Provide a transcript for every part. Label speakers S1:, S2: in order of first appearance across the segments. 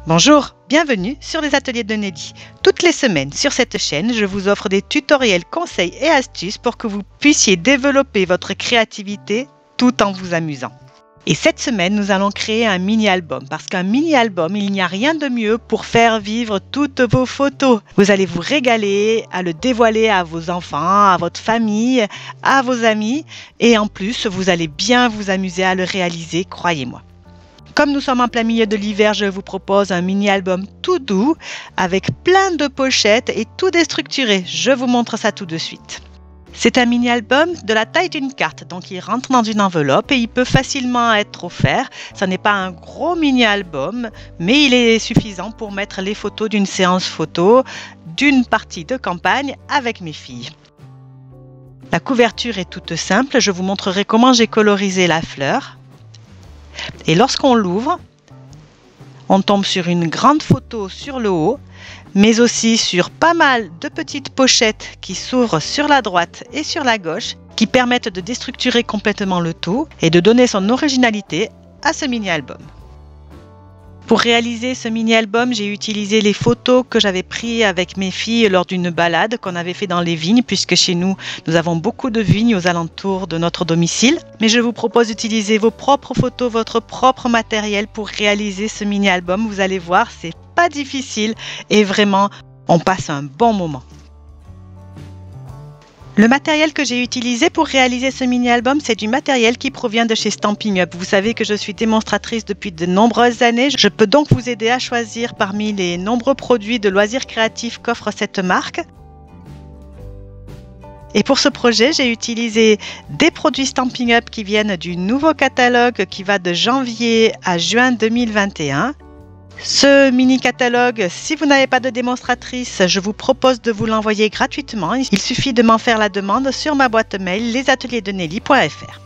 S1: Bonjour, bienvenue sur les ateliers de Nelly. Toutes les semaines sur cette chaîne, je vous offre des tutoriels, conseils et astuces pour que vous puissiez développer votre créativité tout en vous amusant. Et cette semaine, nous allons créer un mini-album parce qu'un mini-album, il n'y a rien de mieux pour faire vivre toutes vos photos. Vous allez vous régaler à le dévoiler à vos enfants, à votre famille, à vos amis et en plus, vous allez bien vous amuser à le réaliser, croyez-moi. Comme nous sommes en plein milieu de l'hiver, je vous propose un mini-album tout doux avec plein de pochettes et tout déstructuré. Je vous montre ça tout de suite. C'est un mini-album de la taille d'une carte, donc il rentre dans une enveloppe et il peut facilement être offert. Ce n'est pas un gros mini-album, mais il est suffisant pour mettre les photos d'une séance photo, d'une partie de campagne avec mes filles. La couverture est toute simple, je vous montrerai comment j'ai colorisé la fleur. Et lorsqu'on l'ouvre, on tombe sur une grande photo sur le haut, mais aussi sur pas mal de petites pochettes qui s'ouvrent sur la droite et sur la gauche, qui permettent de déstructurer complètement le tout et de donner son originalité à ce mini-album. Pour réaliser ce mini-album, j'ai utilisé les photos que j'avais prises avec mes filles lors d'une balade qu'on avait fait dans les vignes, puisque chez nous, nous avons beaucoup de vignes aux alentours de notre domicile. Mais je vous propose d'utiliser vos propres photos, votre propre matériel pour réaliser ce mini-album. Vous allez voir, c'est pas difficile et vraiment, on passe un bon moment. Le matériel que j'ai utilisé pour réaliser ce mini-album, c'est du matériel qui provient de chez Stampin' Up. Vous savez que je suis démonstratrice depuis de nombreuses années. Je peux donc vous aider à choisir parmi les nombreux produits de loisirs créatifs qu'offre cette marque. Et pour ce projet, j'ai utilisé des produits Stampin' Up qui viennent du nouveau catalogue qui va de janvier à juin 2021. Ce mini-catalogue, si vous n'avez pas de démonstratrice, je vous propose de vous l'envoyer gratuitement. Il suffit de m'en faire la demande sur ma boîte mail lesatelierdesnelly.fr.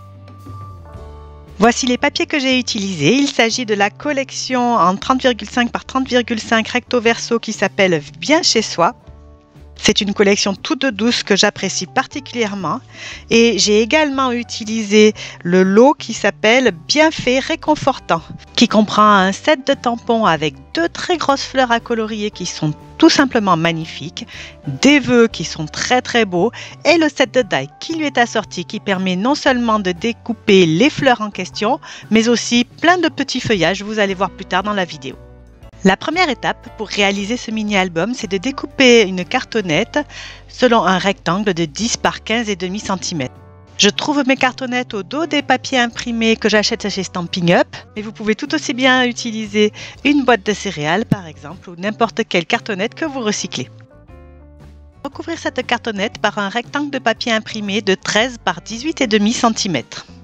S1: Voici les papiers que j'ai utilisés. Il s'agit de la collection en 30,5 par 30,5 recto verso qui s'appelle Bien chez soi. C'est une collection toute douce que j'apprécie particulièrement et j'ai également utilisé le lot qui s'appelle Bienfait réconfortant qui comprend un set de tampons avec 2 très grosses fleurs à colorier qui sont tout simplement magnifiques, des vœux qui sont très beaux et le set de die qui lui est assorti qui permet non seulement de découper les fleurs en question mais aussi plein de petits feuillages, vous allez voir plus tard dans la vidéo. La première étape pour réaliser ce mini-album, c'est de découper une cartonnette selon un rectangle de 10 par 15,5 cm. Je trouve mes cartonnettes au dos des papiers imprimés que j'achète chez Stampin' Up, mais vous pouvez tout aussi bien utiliser une boîte de céréales par exemple ou n'importe quelle cartonnette que vous recyclez. Recouvrir cette cartonnette par un rectangle de papier imprimé de 13 par 18,5 cm.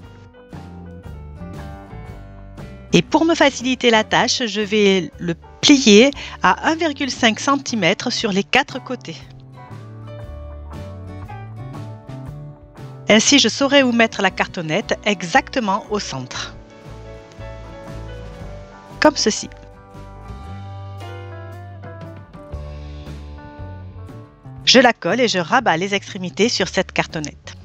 S1: Et pour me faciliter la tâche, je vais le plier à 1,5 cm sur les 4 côtés. Ainsi, je saurai où mettre la cartonnette exactement au centre. Comme ceci. Je la colle et je rabats les extrémités sur cette cartonnette.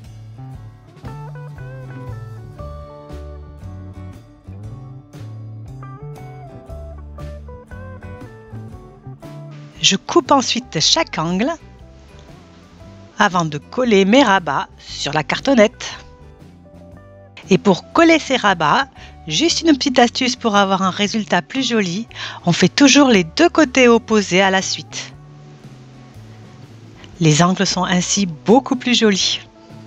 S1: Je coupe ensuite chaque angle avant de coller mes rabats sur la cartonnette. Et pour coller ces rabats, juste une petite astuce pour avoir un résultat plus joli, on fait toujours les 2 côtés opposés à la suite. Les angles sont ainsi beaucoup plus jolis.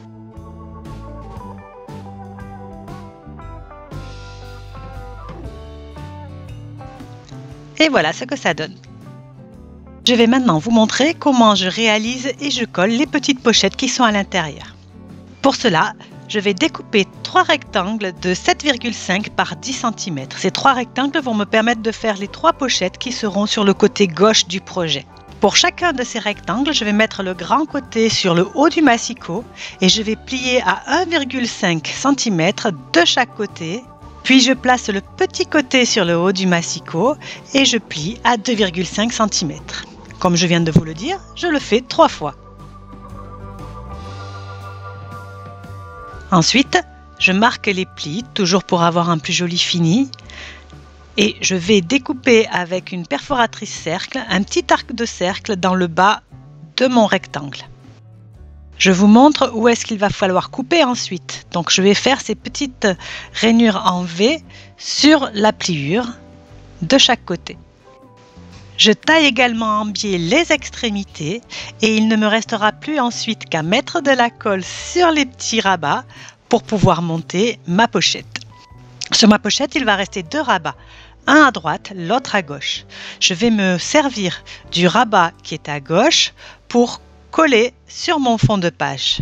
S1: Et voilà ce que ça donne. Je vais maintenant vous montrer comment je réalise et je colle les petites pochettes qui sont à l'intérieur. Pour cela, je vais découper 3 rectangles de 7,5 par 10 cm. Ces 3 rectangles vont me permettre de faire les 3 pochettes qui seront sur le côté gauche du projet. Pour chacun de ces rectangles, je vais mettre le grand côté sur le haut du massicot et je vais plier à 1,5 cm de chaque côté. Puis je place le petit côté sur le haut du massicot et je plie à 2,5 cm. Comme je viens de vous le dire, je le fais 3 fois. Ensuite, je marque les plis, toujours pour avoir un plus joli fini. Et je vais découper avec une perforatrice cercle un petit arc de cercle dans le bas de mon rectangle. Je vous montre où est-ce qu'il va falloir couper ensuite. Donc je vais faire ces petites rainures en V sur la pliure de chaque côté. Je taille également en biais les extrémités et il ne me restera plus ensuite qu'à mettre de la colle sur les petits rabats pour pouvoir monter ma pochette. Sur ma pochette, il va rester 2 rabats, un à droite, l'autre à gauche. Je vais me servir du rabat qui est à gauche pour coller sur mon fond de page.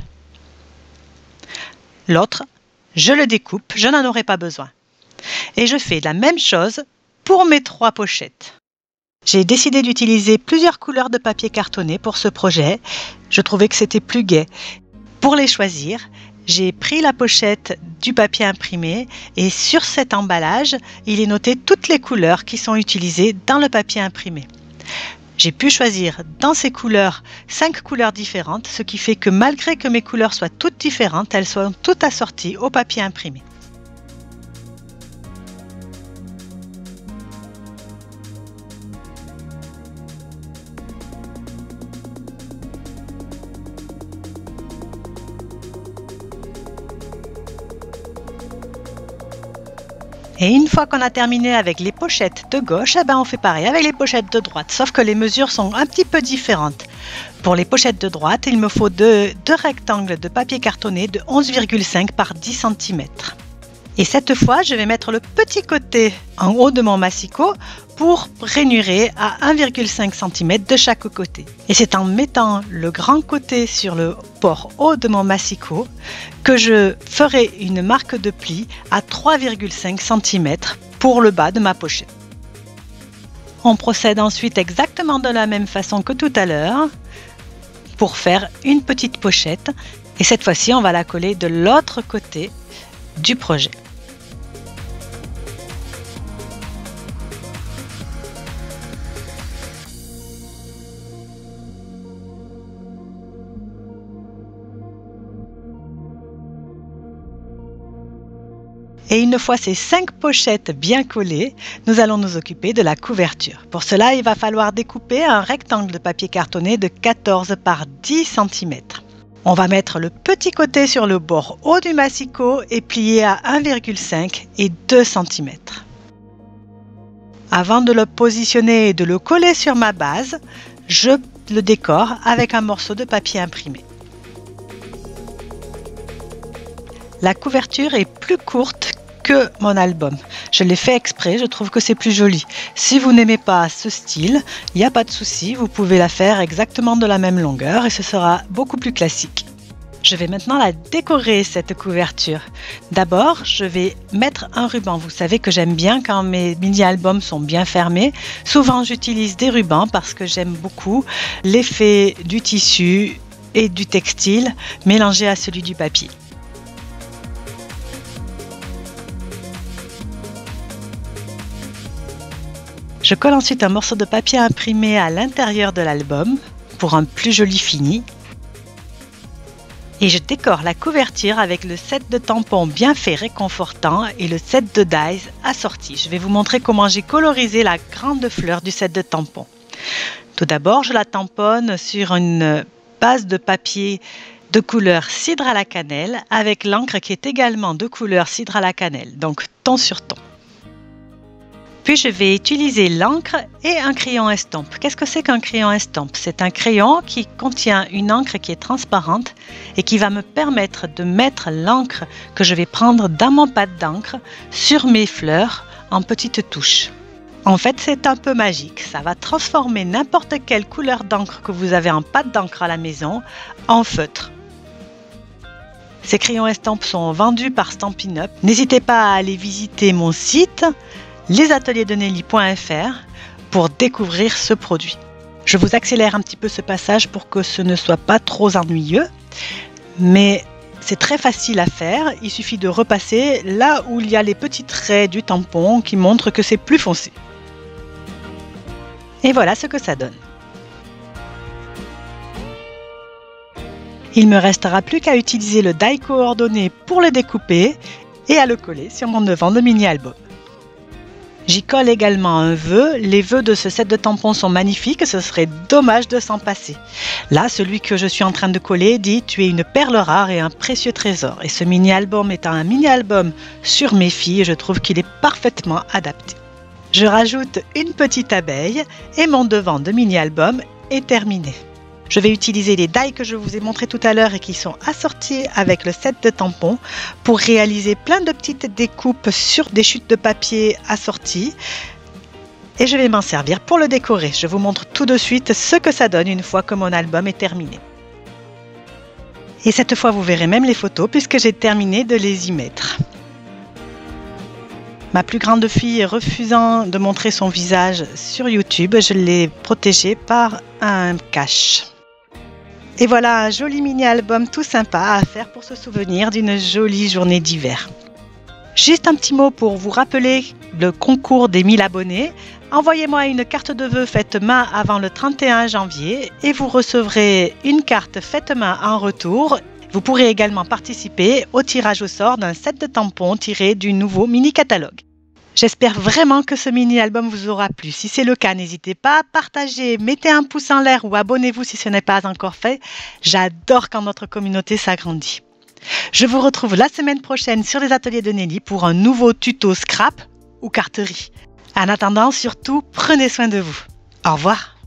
S1: L'autre, je le découpe, je n'en aurai pas besoin. Et je fais la même chose pour mes 3 pochettes. J'ai décidé d'utiliser plusieurs couleurs de papier cartonné pour ce projet. Je trouvais que c'était plus gai. Pour les choisir, j'ai pris la pochette du papier imprimé et sur cet emballage, il est noté toutes les couleurs qui sont utilisées dans le papier imprimé. J'ai pu choisir dans ces couleurs 5 couleurs différentes, ce qui fait que malgré que mes couleurs soient toutes différentes, elles sont toutes assorties au papier imprimé. Et une fois qu'on a terminé avec les pochettes de gauche, on fait pareil avec les pochettes de droite, sauf que les mesures sont un petit peu différentes. Pour les pochettes de droite, il me faut deux rectangles de papier cartonné de 11,5 par 10 cm. Et cette fois, je vais mettre le petit côté en haut de mon massicot pour rainurer à 1,5 cm de chaque côté. Et c'est en mettant le grand côté sur le bord haut de mon massicot que je ferai une marque de pli à 3,5 cm pour le bas de ma pochette. On procède ensuite exactement de la même façon que tout à l'heure pour faire une petite pochette. Et cette fois-ci, on va la coller de l'autre côté du projet. Et une fois ces 5 pochettes bien collées, nous allons nous occuper de la couverture. Pour cela, il va falloir découper un rectangle de papier cartonné de 14 par 10 cm. On va mettre le petit côté sur le bord haut du massicot et plier à 1,5 et 2 cm. Avant de le positionner et de le coller sur ma base, je le décore avec un morceau de papier imprimé. La couverture est plus courte que mon album. Je l'ai fait exprès, je trouve que c'est plus joli. Si vous n'aimez pas ce style, il n'y a pas de souci, vous pouvez la faire exactement de la même longueur et ce sera beaucoup plus classique. Je vais maintenant la décorer, cette couverture. D'abord, je vais mettre un ruban. Vous savez que j'aime bien quand mes mini-albums sont bien fermés. Souvent, j'utilise des rubans parce que j'aime beaucoup l'effet du tissu et du textile mélangé à celui du papier. Je colle ensuite un morceau de papier imprimé à l'intérieur de l'album pour un plus joli fini. Et je décore la couverture avec le set de tampons bien fait réconfortant et le set de dies assorti. Je vais vous montrer comment j'ai colorisé la grande fleur du set de tampons. Tout d'abord, je la tamponne sur une base de papier de couleur cidre à la cannelle avec l'encre qui est également de couleur cidre à la cannelle, donc ton sur ton. Puis je vais utiliser l'encre et un crayon estompe. Qu'est-ce que c'est qu'un crayon estompe? C'est un crayon qui contient une encre qui est transparente et qui va me permettre de mettre l'encre que je vais prendre dans mon pad d'encre sur mes fleurs en petites touches. En fait, c'est un peu magique. Ça va transformer n'importe quelle couleur d'encre que vous avez en pad d'encre à la maison en feutre. Ces crayons estampes sont vendus par Stampin' Up. N'hésitez pas à aller visiter mon site lesatelierdesnelly.fr pour découvrir ce produit. Je vous accélère un petit peu ce passage pour que ce ne soit pas trop ennuyeux, mais c'est très facile à faire. Il suffit de repasser là où il y a les petits traits du tampon qui montrent que c'est plus foncé. Et voilà ce que ça donne. Il me restera plus qu'à utiliser le die coordonné pour le découper et à le coller sur mon devant de mini-album. J'y colle également un vœu. Les vœux de ce set de tampons sont magnifiques, ce serait dommage de s'en passer. Là, celui que je suis en train de coller dit « Tu es une perle rare et un précieux trésor ». Et ce mini-album étant un mini-album sur mes filles, je trouve qu'il est parfaitement adapté. Je rajoute une petite abeille et mon devant de mini-album est terminé. Je vais utiliser les die que je vous ai montré tout à l'heure et qui sont assortis avec le set de tampons pour réaliser plein de petites découpes sur des chutes de papier assorties. Et je vais m'en servir pour le décorer. Je vous montre tout de suite ce que ça donne une fois que mon album est terminé. Et cette fois, vous verrez même les photos puisque j'ai terminé de les y mettre. Ma plus grande fille refusant de montrer son visage sur YouTube, je l'ai protégée par un cache. Et voilà un joli mini-album tout sympa à faire pour se souvenir d'une jolie journée d'hiver. Juste un petit mot pour vous rappeler le concours des 1000 abonnés. Envoyez-moi une carte de vœux faite main avant le 31 janvier et vous recevrez une carte faite main en retour. Vous pourrez également participer au tirage au sort d'un set de tampons tiré du nouveau mini-catalogue. J'espère vraiment que ce mini-album vous aura plu. Si c'est le cas, n'hésitez pas à partager, mettez un pouce en l'air ou abonnez-vous si ce n'est pas encore fait. J'adore quand notre communauté s'agrandit. Je vous retrouve la semaine prochaine sur les ateliers de Nelly pour un nouveau tuto scrap ou carterie. En attendant, surtout, prenez soin de vous. Au revoir.